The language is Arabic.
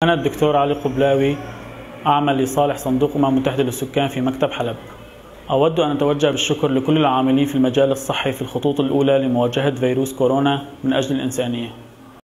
أنا الدكتور علي قبلاوي، أعمل لصالح صندوق الأمم المتحدة للسكان في مكتب حلب. أود أن أتوجه بالشكر لكل العاملين في المجال الصحي في الخطوط الأولى لمواجهة فيروس كورونا من أجل الإنسانية.